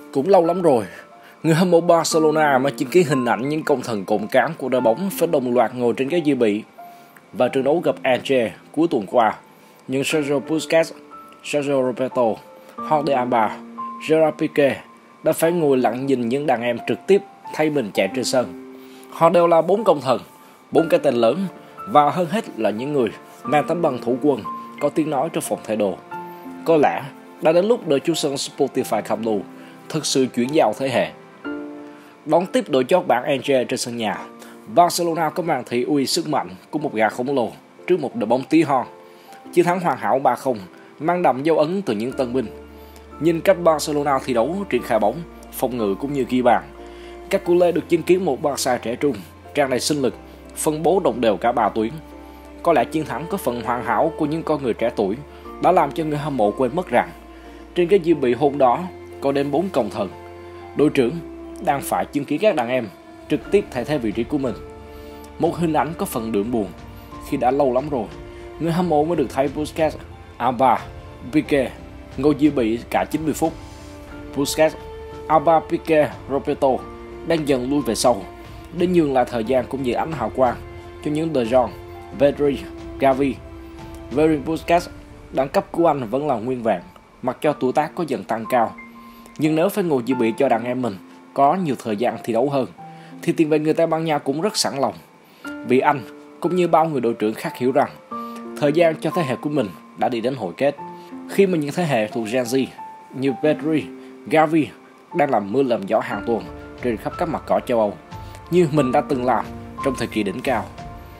Cũng lâu lắm rồi, người hâm mộ Barcelona mới chứng kiến hình ảnh những công thần cộng cán của đội bóng phải đồng loạt ngồi trên ghế dự bị. Và trận đấu gặp Angers cuối tuần qua, nhưng Sergio Busquets, Sergio Roberto, Jordi Alba, Gerard Piqué đã phải ngồi lặng nhìn những đàn em trực tiếp thay mình chạy trên sân. Họ đều là 4 công thần, 4 cái tên lớn và hơn hết là những người mang tấm bằng thủ quân có tiếng nói trong phòng thay đồ. Có lẽ đã đến lúc đội chủ sân Spotify Camp Nou thực sự chuyển giao thế hệ. Đón tiếp đội chót bảng Angers trên sân nhà, Barcelona có màn thị uy sức mạnh của một gà khổng lồ trước một đội bóng tí hon. Chiến thắng hoàn hảo 3-0 mang đậm dấu ấn từ những tân binh. Nhìn cách Barcelona thi đấu, triển khai bóng, phòng ngự cũng như ghi bàn, các culé được chứng kiến một Barca trẻ trung, tràn đầy sinh lực, phân bố đồng đều cả 3 tuyến. Có lẽ chiến thắng có phần hoàn hảo của những con người trẻ tuổi đã làm cho người hâm mộ quên mất rằng trên cái dự bị hôm đó có đến 4 công thần. Đội trưởng đang phải chứng kiến các đàn em trực tiếp thay thế vị trí của mình. Một hình ảnh có phần đượm buồn khi đã lâu lắm rồi người hâm mộ mới được thấy Busquets, Alba, Piqué ngồi dự bị cả 90 phút. Busquets, Alba, Piqué, Roberto đang dần lui về sau để nhường lại thời gian cũng như ánh hào quang cho những De Jong, Pedri, Gavi. Với Busquets, đẳng cấp của anh vẫn là nguyên vẹn, mặc cho tuổi tác có dần tăng cao. Nhưng nếu phải ngồi dự bị cho đàn em mình có nhiều thời gian thi đấu hơn, thì tiền vệ người Tây Ban Nha cũng rất sẵn lòng. Vì anh, cũng như bao người đội trưởng khác hiểu rằng, thời gian cho thế hệ của mình đã đi đến hồi kết. Khi mà những thế hệ thuộc Gen Z như Pedri, Gavi đang làm mưa làm gió hàng tuần trên khắp các mặt cỏ châu Âu, như mình đã từng làm trong thời kỳ đỉnh cao.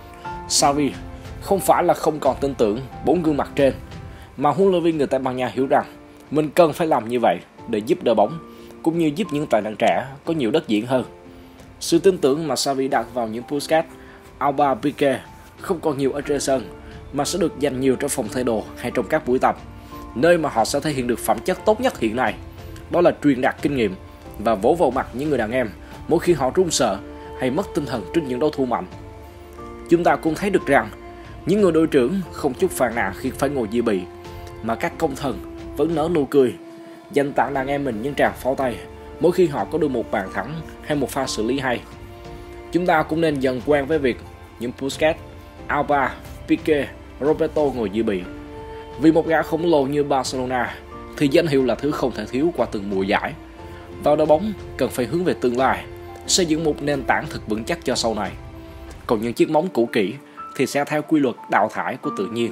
Xavi không phải là không còn tin tưởng 4 gương mặt trên, mà huấn luyện viên người Tây Ban Nha hiểu rằng mình cần phải làm như vậy để giúp đội bóng cũng như giúp những tài năng trẻ có nhiều đất diễn hơn. Sự tin tưởng mà Xavi đặt vào những Busquets, Alba, Piqué không còn nhiều ở trên sân, mà sẽ được dành nhiều trong phòng thay đồ hay trong các buổi tập, nơi mà họ sẽ thể hiện được phẩm chất tốt nhất hiện nay. Đó là truyền đạt kinh nghiệm và vỗ vào mặt những người đàn em mỗi khi họ run sợ hay mất tinh thần trước những đối thủ mạnh. Chúng ta cũng thấy được rằng những người đội trưởng không chút phàn nàn khi phải ngồi dự bị, mà các công thần vẫn nở nụ cười, dành tặng đàn em mình những tràng pháo tay mỗi khi họ có được một bàn thắng hay một pha xử lý hay. Chúng ta cũng nên dần quen với việc những Busquets, Alba, Piqué, Roberto ngồi dự bị. Vì một gã khổng lồ như Barcelona thì danh hiệu là thứ không thể thiếu qua từng mùa giải. Vào đội bóng cần phải hướng về tương lai, xây dựng một nền tảng thật vững chắc cho sau này. Còn những chiếc móng cũ kỹ thì sẽ theo quy luật đào thải của tự nhiên.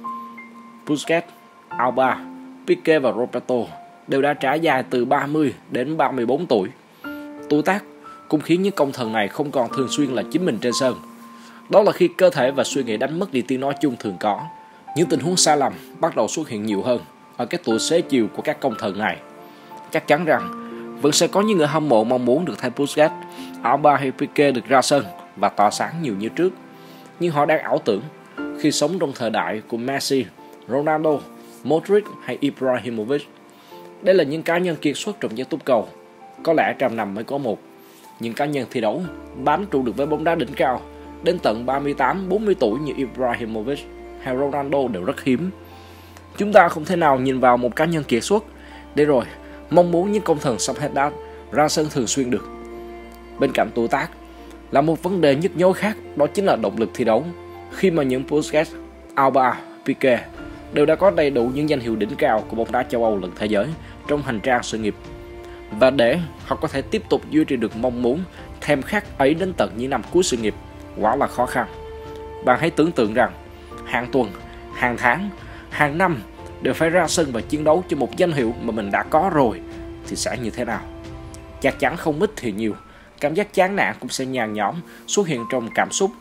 Busquets, Alba, Piqué và Roberto đều đã trải dài từ 30 đến 34 tuổi. Tuổi tác cũng khiến những công thần này không còn thường xuyên là chính mình trên sân. Đó là khi cơ thể và suy nghĩ đánh mất đi tiếng nói chung thường có. Những tình huống sai lầm bắt đầu xuất hiện nhiều hơn ở cái tuổi xế chiều của các công thần này. Chắc chắn rằng vẫn sẽ có những người hâm mộ mong muốn được thấy Busquets, Alba hay Piqué được ra sân và tỏa sáng nhiều như trước. Nhưng họ đang ảo tưởng khi sống trong thời đại của Messi, Ronaldo, Modric hay Ibrahimovic. Đây là những cá nhân kiệt xuất trong giới túc cầu, có lẽ trăm năm mới có một. Những cá nhân thi đấu bám trụ được với bóng đá đỉnh cao đến tận 38-40 tuổi như Ibrahimovic hay Ronaldo đều rất hiếm. Chúng ta không thể nào nhìn vào một cá nhân kiệt xuất để rồi mong muốn những công thần sắp hết đát ra sân thường xuyên được. Bên cạnh tuổi tác là một vấn đề nhức nhối khác, đó chính là động lực thi đấu. Khi mà những Busquets, Alba, Piqué đều đã có đầy đủ những danh hiệu đỉnh cao của bóng đá châu Âu lẫn thế giới trong hành trang sự nghiệp, và để họ có thể tiếp tục duy trì được mong muốn thèm khát ấy đến tận những năm cuối sự nghiệp quả là khó khăn. Bạn hãy tưởng tượng rằng hàng tuần, hàng tháng, hàng năm đều phải ra sân và chiến đấu cho một danh hiệu mà mình đã có rồi thì sẽ như thế nào? Chắc chắn không ít thì nhiều, cảm giác chán nản cũng sẽ nhàn nhõm xuất hiện trong cảm xúc.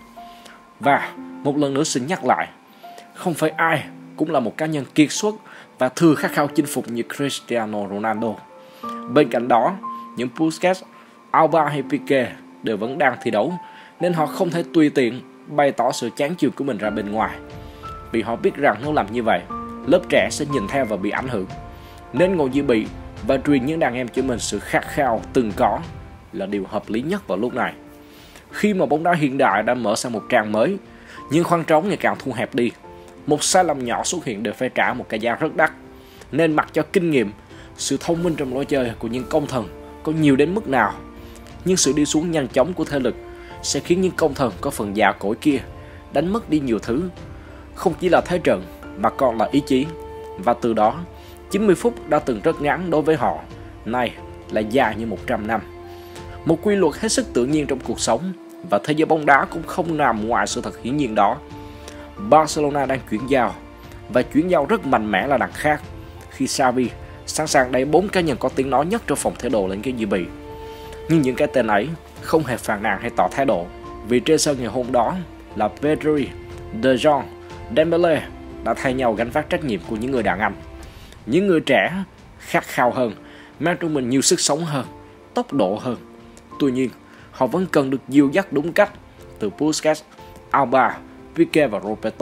Và một lần nữa xin nhắc lại, không phải ai cũng là một cá nhân kiệt xuất và thừa khát khao chinh phục như Cristiano Ronaldo. Bên cạnh đó, những Busquets, Alba hay Piqué đều vẫn đang thi đấu, nên họ không thể tùy tiện bày tỏ sự chán chường của mình ra bên ngoài. Vì họ biết rằng nếu làm như vậy, lớp trẻ sẽ nhìn theo và bị ảnh hưởng. Nên ngồi dự bị và truyền những đàn em của mình sự khát khao từng có là điều hợp lý nhất vào lúc này. Khi mà bóng đá hiện đại đã mở sang một trang mới, nhưng khoảng trống ngày càng thu hẹp đi, một sai lầm nhỏ xuất hiện đều phải trả một cái giá rất đắt. Nên mặc cho kinh nghiệm, Sự thông minh trong lối chơi của những công thần có nhiều đến mức nào, nhưng sự đi xuống nhanh chóng của thể lực sẽ khiến những công thần có phần già cỗi kia đánh mất đi nhiều thứ, không chỉ là thế trận mà còn là ý chí. Và từ đó 90 phút đã từng rất ngắn đối với họ, nay lại dài như 100 năm. Một quy luật hết sức tự nhiên trong cuộc sống, và thế giới bóng đá cũng không nằm ngoài sự thật hiển nhiên đó. Barcelona đang chuyển giao, và chuyển giao rất mạnh mẽ là đằng khác, khi Xavi sẵn sàng đẩy 4 cá nhân có tiếng nói nhất trong phòng thể đồ lên cái dự bị. Nhưng những cái tên ấy không hề phàn nàn hay tỏ thái độ, vì trên sân ngày hôm đó là Pedri, De Jong, Dembele đã thay nhau gánh vác trách nhiệm của những người đàn anh. Những người trẻ khát khao hơn, mang trong mình nhiều sức sống hơn, tốc độ hơn. Tuy nhiên, họ vẫn cần được dìu dắt đúng cách từ Busquets, Alba, Piqué và Roberto.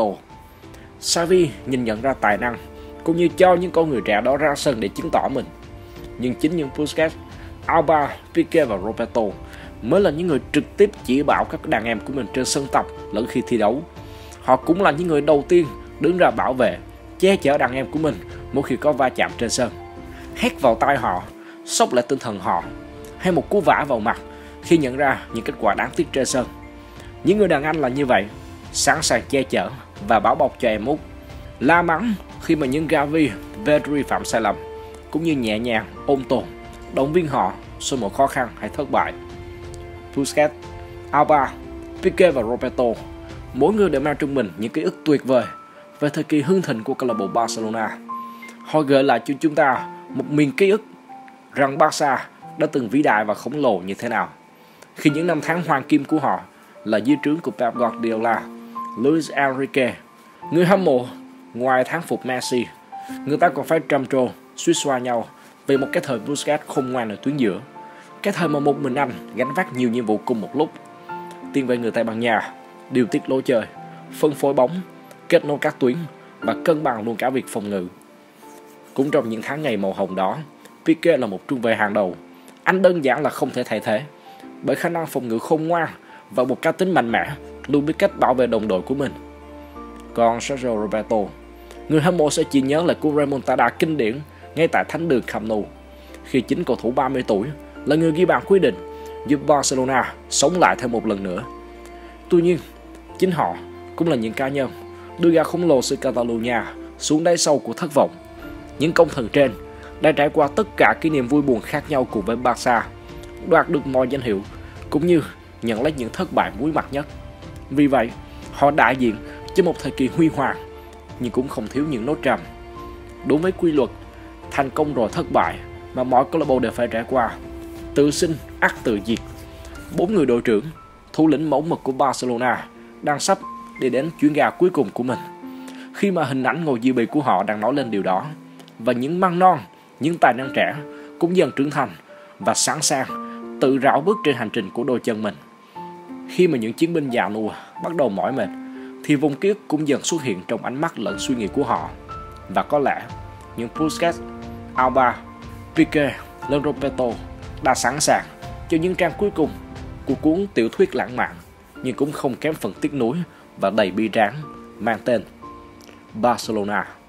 Xavi nhìn nhận ra tài năng cũng như cho những con người trẻ đó ra sân để chứng tỏ mình. Nhưng chính những Busquets, Alba, Piqué và Roberto mới là những người trực tiếp chỉ bảo các đàn em của mình trên sân tập lẫn khi thi đấu. Họ cũng là những người đầu tiên đứng ra bảo vệ, che chở đàn em của mình mỗi khi có va chạm trên sân, hét vào tai họ, sốc lại tinh thần họ, hay một cú vả vào mặt khi nhận ra những kết quả đáng tiếc trên sân. Những người đàn anh là như vậy, sẵn sàng che chở và bảo bọc cho em út, la mắng khi mà những Gavi, Pedri phạm sai lầm, cũng như nhẹ nhàng ôm tồn, động viên họ sau một khó khăn hay thất bại. Busquets, Alba, Piqué và Roberto, mỗi người đều mang trong mình những ký ức tuyệt vời về thời kỳ hưng thịnh của câu lạc bộ Barcelona. Họ gợi lại cho chúng ta một miền ký ức rằng Barca đã từng vĩ đại và khổng lồ như thế nào, khi những năm tháng hoàng kim của họ là dưới trướng của Pep Guardiola, Luis Enrique. Người hâm mộ ngoài thán phục Messi, người ta còn phải trầm trồ suýt xoa nhau về một cái thời Busquets khôn ngoan ở tuyến giữa, cái thời mà một mình anh gánh vác nhiều nhiệm vụ cùng một lúc. Tiền vệ người Tây Ban Nha điều tiết lối chơi, phân phối bóng, kết nối các tuyến và cân bằng luôn cả việc phòng ngự. Cũng trong những tháng ngày màu hồng đó, Piqué là một trung vệ hàng đầu. Anh đơn giản là không thể thay thế, bởi khả năng phòng ngự khôn ngoan và một cá tính mạnh mẽ, luôn biết cách bảo vệ đồng đội của mình. Còn Sergio Roberto, người hâm mộ sẽ chỉ nhớ lại cú remontada kinh điển ngay tại thánh đường Camp Nou, khi chính cầu thủ 30 tuổi là người ghi bàn quyết định, giúp Barcelona sống lại thêm một lần nữa. Tuy nhiên, chính họ cũng là những cá nhân đưa gã khổng lồ xứ Catalonia xuống đáy sâu của thất vọng. Những công thần trên đã trải qua tất cả kỷ niệm vui buồn khác nhau cùng với Barca, đoạt được mọi danh hiệu cũng như nhận lấy những thất bại muối mặt nhất. Vì vậy, họ đại diện cho một thời kỳ huy hoàng, nhưng cũng không thiếu những nốt trầm. Đúng với quy luật thành công rồi thất bại mà mỗi câu lạc bộ đều phải trải qua, tự sinh ắt tự diệt, 4 người đội trưởng, thủ lĩnh mẫu mực của Barcelona đang sắp đi đến chuyến ga cuối cùng của mình. Khi mà hình ảnh ngồi dự bị của họ đang nói lên điều đó, và những măng non, những tài năng trẻ cũng dần trưởng thành và sẵn sàng tự rảo bước trên hành trình của đôi chân mình. Khi mà những chiến binh già nua bắt đầu mỏi mệt, thì vùng ký ức cũng dần xuất hiện trong ánh mắt lẫn suy nghĩ của họ. Và có lẽ những Busquets, Alba, Piqué, Roberto đã sẵn sàng cho những trang cuối cùng của cuốn tiểu thuyết lãng mạn, nhưng cũng không kém phần tiếc nuối và đầy bi tráng mang tên Barcelona.